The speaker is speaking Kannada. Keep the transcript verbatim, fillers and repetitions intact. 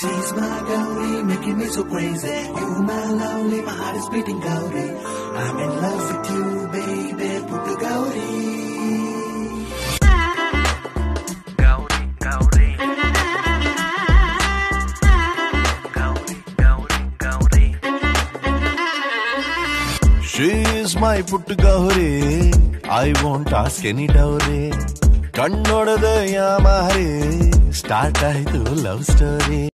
She's my Gauri, making me so crazy. You my lovely, my heart is beating Gauri. I'm in love with you, baby, Puttu Gauri. Gauri, Gauri. Gauri, Gauri, Gauri. She is my Puttu Gauri. I won't ask any dowry. ಕಣ್ಣೊಡೆದ ಯಾಮಾರಿ ಸ್ಟಾರ್ಟ್ ಆಯ್ತು ಲವ್ ಸ್ಟೋರಿ.